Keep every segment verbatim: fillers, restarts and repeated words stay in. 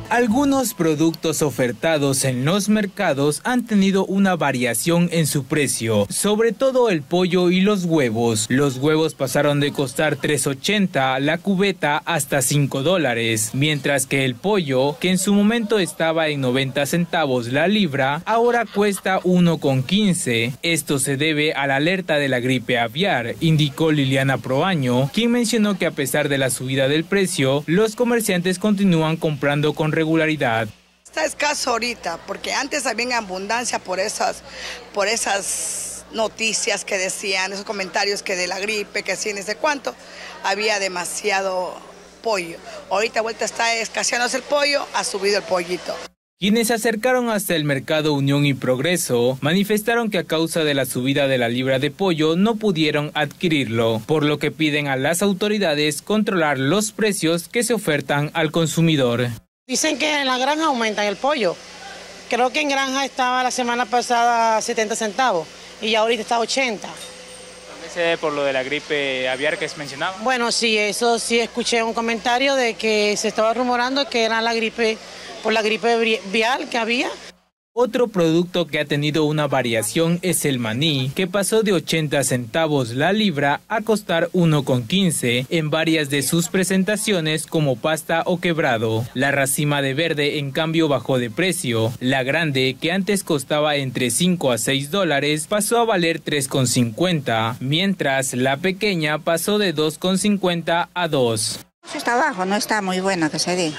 Algunos productos ofertados en los mercados han tenido una variación en su precio, sobre todo el pollo y los huevos. Los huevos pasaron de costar tres ochenta la cubeta hasta cinco dólares, mientras que el pollo, que en su momento estaba en noventa centavos la libra, ahora cuesta uno con quince. Esto se debe a la alerta de la gripe aviar, indicó Liliana Proaño, quien mencionó que a pesar de la subida del precio, los comerciantes continúan comprando con regularidad. Está escaso ahorita, porque antes había en abundancia por esas, por esas noticias que decían, esos comentarios que de la gripe, que sí, ni sé cuánto, había demasiado pollo. Ahorita vuelta está escaseándose el pollo, ha subido el pollito. Quienes se acercaron hasta el mercado Unión y Progreso manifestaron que a causa de la subida de la libra de pollo no pudieron adquirirlo, por lo que piden a las autoridades controlar los precios que se ofertan al consumidor. Dicen que en la granja aumentan el pollo. Creo que en granja estaba la semana pasada a setenta centavos y ya ahorita está a ochenta. ¿También se debe por lo de la gripe aviar que se mencionaba? Bueno, sí, eso sí escuché un comentario de que se estaba rumorando que era la gripe, por la gripe vial que había. Otro producto que ha tenido una variación es el maní, que pasó de ochenta centavos la libra a costar uno con quince en varias de sus presentaciones como pasta o quebrado. La racima de verde en cambio bajó de precio. La grande, que antes costaba entre cinco a seis dólares, pasó a valer tres con cincuenta, mientras la pequeña pasó de dos con cincuenta a dos. Está bajo, no está muy buena que se diga.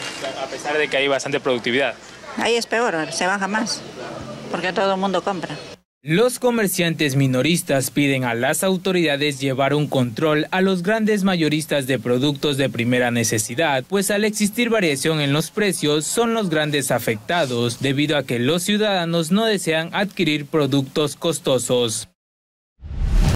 A pesar de que hay bastante productividad. Ahí es peor, se baja más, porque todo el mundo compra. Los comerciantes minoristas piden a las autoridades llevar un control a los grandes mayoristas de productos de primera necesidad, pues al existir variación en los precios son los grandes afectados, debido a que los ciudadanos no desean adquirir productos costosos.